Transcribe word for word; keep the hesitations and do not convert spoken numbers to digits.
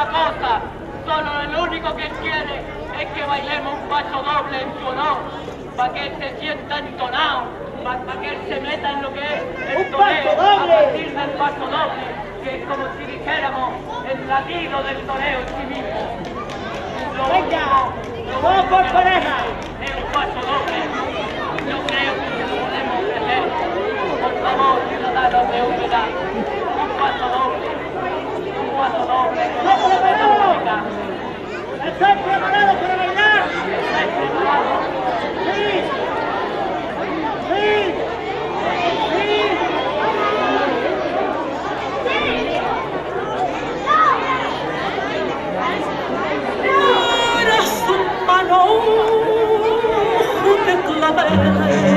otra cosa. Solo el único que quiere es que bailemos un paso doble en su honor, para que él se sienta entonado, para pa que él se meta en lo que es el toreo a partir del paso doble, que es como si dijéramos el latido del toreo en sí mismo. Lo Venga, único, todos por pareja. Es un paso doble. Yo creo que se lo podemos ofrecer. Por favor, ciudadanos de Úbeda, un paso doble, un paso doble con la música. ¿Están preparados para bailar? ¿Estáis preparados? Sí. Sí. Sí. Eres un mano de clavel.